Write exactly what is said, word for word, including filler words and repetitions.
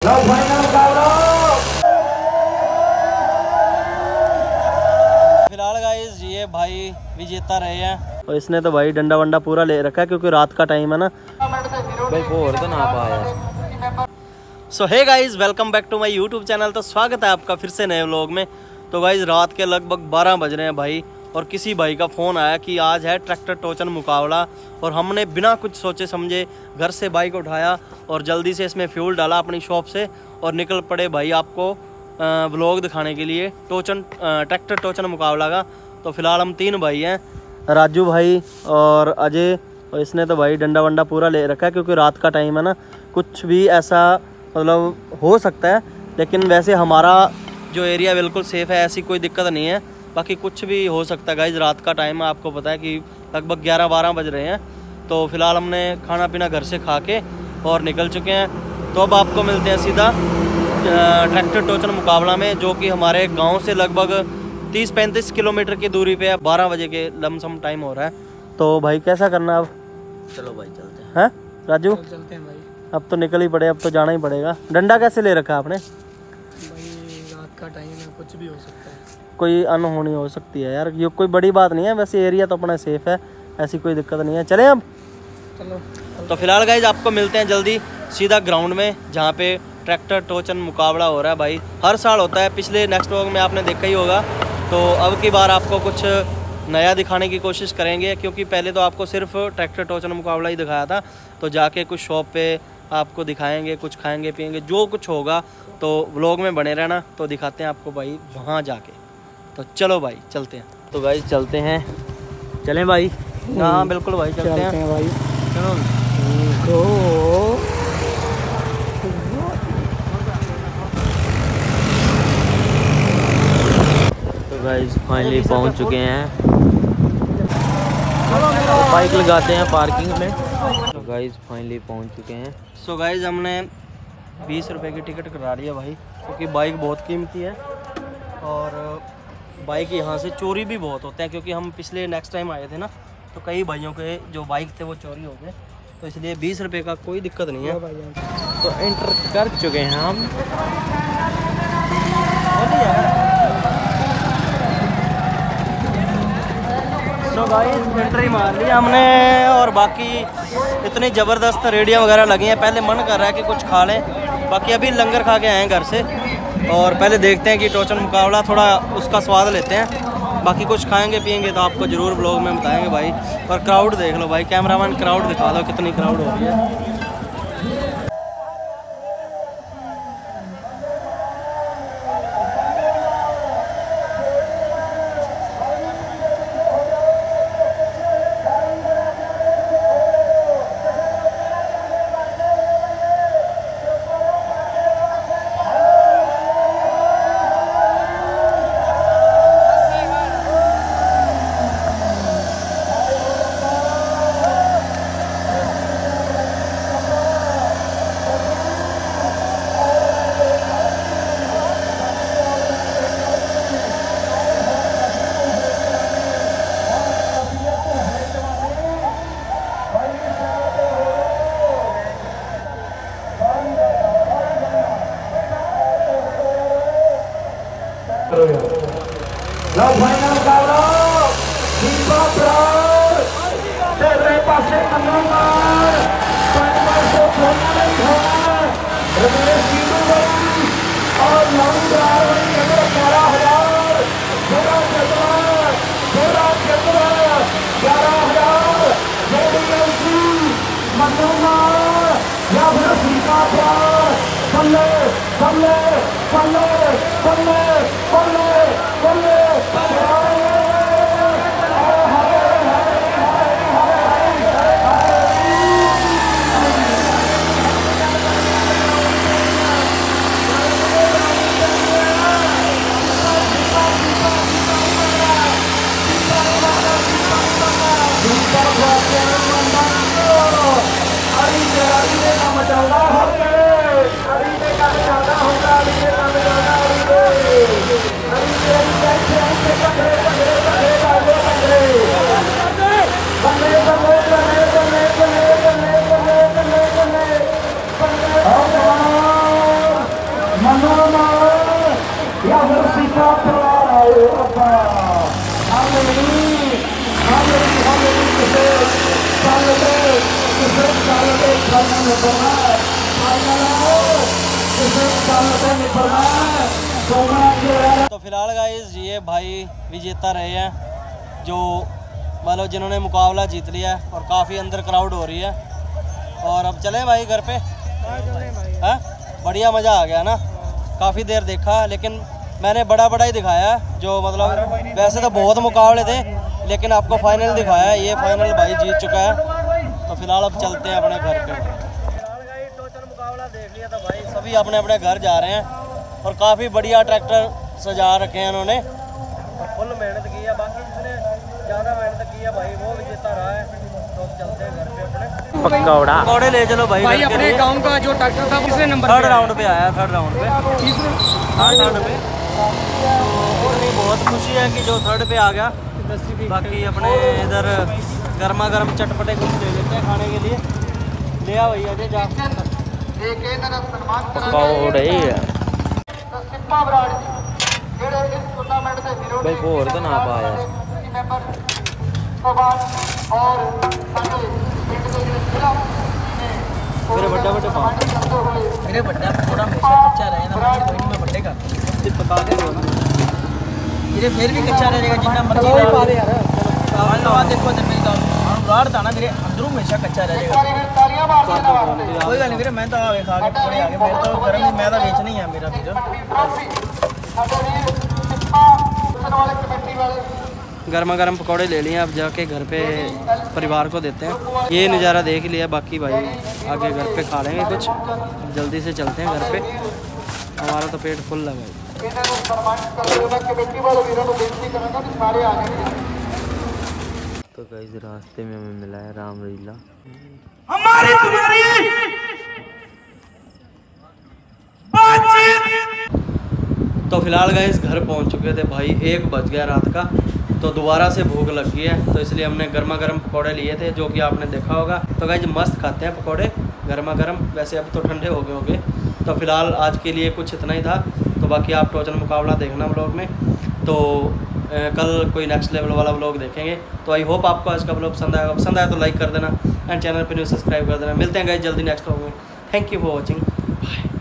फिलहाल गाइस ये भाई विजेता रहे हैं और इसने तो भाई डंडा वंडा पूरा ले रखा है क्योंकि रात का टाइम है ना भाई, वो और तो ना पाया। So hey guys, welcome back to my YouTube channel. तो स्वागत है आपका फिर से नए व्लॉग में। तो गाइस रात के लगभग बारह बज रहे हैं भाई, और किसी भाई का फ़ोन आया कि आज है ट्रैक्टर टोचन मुकाबला, और हमने बिना कुछ सोचे समझे घर से बाइक उठाया और जल्दी से इसमें फ्यूल डाला अपनी शॉप से और निकल पड़े भाई आपको व्लॉग दिखाने के लिए टोचन ट्रैक्टर टोचन मुकाबला का। तो फिलहाल हम तीन भाई हैं, राजू भाई और अजय, और इसने तो भाई डंडा वंडा पूरा ले रखा है क्योंकि रात का टाइम है ना, कुछ भी ऐसा मतलब हो सकता है। लेकिन वैसे हमारा जो एरिया बिल्कुल सेफ़ है, ऐसी कोई दिक्कत नहीं है। बाकी कुछ भी हो सकता है गाइज, रात का टाइम है, आपको पता है कि लगभग ग्यारह बारह बज रहे हैं। तो फिलहाल हमने खाना पीना घर से खा के और निकल चुके हैं। तो अब आपको मिलते हैं सीधा ट्रैक्टर टोचन मुकाबला में, जो कि हमारे गांव से लगभग तीस पैंतीस किलोमीटर की दूरी पे है। बारह बजे के लमसम टाइम हो रहा है। तो भाई कैसा करना अब? चलो भाई चलते हैं। हैं राजू? चलते हैं भाई। अब तो निकल ही पड़े, अब तो जाना ही पड़ेगा। डंडा कैसे ले रखा है आपने? भाई रात का टाइम है, कुछ भी हो सकता है, कोई अनहोनी हो सकती है यार, ये कोई बड़ी बात नहीं है। वैसे एरिया तो अपना सेफ है, ऐसी कोई दिक्कत नहीं है। चलें अब? चलो। तो फिलहाल गाइज आपको मिलते हैं जल्दी सीधा ग्राउंड में, जहाँ पे ट्रैक्टर टोचन मुकाबला हो रहा है भाई। हर साल होता है, पिछले नेक्स्ट व्लॉग में आपने देखा ही होगा। तो अब की बार आपको कुछ नया दिखाने की कोशिश करेंगे, क्योंकि पहले तो आपको सिर्फ ट्रैक्टर टोचन मुकाबला ही दिखाया था। तो जाके कुछ शॉप पे आपको दिखाएंगे, कुछ खाएंगे पिएंगे, जो कुछ होगा तो व्लॉग में बने रहना। तो दिखाते हैं आपको भाई वहाँ जाके। तो चलो भाई चलते हैं। तो भाई चलते हैं, चलें भाई? हाँ बिल्कुल भाई चलते, चलते हैं।, हैं भाई। चलो तो गाइस फाइनली पहुंच चुके हैं। तो बाइक लगाते हैं पार्किंग में। तो गाइस फाइनली पहुंच चुके हैं। सो so गाइस हमने बीस रुपए की टिकट करा लिया भाई, क्योंकि बाइक बहुत कीमती है और बाइक यहाँ से चोरी भी बहुत होते हैं। क्योंकि हम पिछले नेक्स्ट टाइम आए थे ना, तो कई भाइयों के जो बाइक थे वो चोरी हो गए। तो इसलिए बीस रुपए का कोई दिक्कत नहीं है। तो एंटर कर चुके हैं हम। तो गाइस एंट्री मार लिया हमने, और बाकी इतनी ज़बरदस्त रेडियाँ वगैरह लगी हैं। पहले मन कर रहा है कि कुछ खा लें, बाकी अभी लंगर खा के आए हैं घर से। और पहले देखते हैं कि टोचन मुकाबला, थोड़ा उसका स्वाद लेते हैं। बाकी कुछ खाएंगे पिएंगे तो आपको ज़रूर ब्लॉग में बताएंगे भाई। और क्राउड देख लो भाई, कैमरामैन क्राउड दिखा दो कितनी क्राउड हो रही है। Love final karo Viva Bro Tere pasir mendengar Pada masuk pengaruh Remes hidup beri Allah Tuhan yang darah dar Darah darah Darah darah Darah darah Jadi yansi mendengar Ya bersika Bro Palle Palle Palle Palle Palle Palle Hari final निकलना है, final इसे साल से निकलना है। तो फिलहाल guys ये भाई विजेता रहे हैं, जो मतलब जिन्होंने मुकाबला जीत लिया है और काफ़ी अंदर क्राउड हो रही है। और अब चलें भाई घर पे। हाँ बढ़िया मज़ा आ गया ना, काफ़ी देर देखा, लेकिन मैंने बड़ा बड़ा ही दिखाया, जो मतलब वैसे तो बहुत मुकाबले थे लेकिन आपको फाइनल दिखाया है। ये फाइनल भाई जीत चुका है। तो फिलहाल अब चलते हैं अपने घर पे। फिलहाल गाइस टोचन मुकाबला देख लिया तो भाई सभी अपने अपने घर जा रहे हैं और काफ़ी बढ़िया ट्रैक्टर सजा रखे हैं उन्होंने, फुल मेहनत की है। बाकी जिसने ज़्यादा मेहनत की है भाई वो विजेता रहा है। तो चलते हैं घर पे अपने। पकौड़ा पकौड़े ले चलो भाई, भाई अपने गांव का जो ट्रैक्टर था किसने नंबर थर्ड राउंड पे आया, थर्ड राउंड पे हाँ थर्ड पे। तो उतनी बहुत खुशी है कि जो थर्ड पे आ गया। बाकी अपने इधर गर्मा गर्म चटपटे कुछ ले लेते हैं खाने के लिए। ले आ भैया जी जा पकौड़े भाई भोर तो ना पाया मेरे बड्डा बड्डे पा मेरे बड्डा थोड़ा हमेशा कच्चा रहे ना, कोई नहीं मैं बड्डे का पका के ये फिर भी कच्चा रहेगा जितना मर्जी पा दे यार। हाँ देखो तो मेरी गाँव गाड़ था ना, मेरे अंदरों हमेशा कच्चा रहेगा। कोई गल नहीं वीरे, मैं तो आगे खा के थोड़े आगे, मेरे तो गर्म ही मैं तो बेचना ही है मेरा वीर। गर्मा गर्म पकौड़े ले लिए, अब जाके घर पे परिवार को देते हैं। ये नज़ारा देख लिया, बाकी भाई आगे घर पे खा लेंगे कुछ। जल्दी से चलते हैं घर पे, हमारा तो पेट फुल है भाई। तो गाइस रास्ते में हमें मिला है राम लीला। हमारी तुम्हारी तो फिलहाल गाइस घर पहुंच चुके थे भाई, एक बज गया रात का। तो दोबारा से भूख लग गई है, तो इसलिए हमने गर्मा गर्म पकौड़े लिए थे, जो कि आपने देखा होगा। तो गाइस मस्त खाते हैं पकौड़े गर्मा गर्म, वैसे अब तो ठंडे हो गए होंगे। तो फिलहाल आज के लिए कुछ इतना ही था। तो बाकी आप टोचन मुकाबला देखना व्लॉग में। तो ए, कल कोई नेक्स्ट लेवल वाला व्लॉग देखेंगे। तो आई होप आपको आज का व्लॉग पसंद आएगा। पसंद आया तो लाइक कर देना एंड चैनल पर न्यू सब्सक्राइब कर देना। मिलते हैं गाइस जल्दी नेक्स्ट व्लॉग में। Thank you for watching, bye.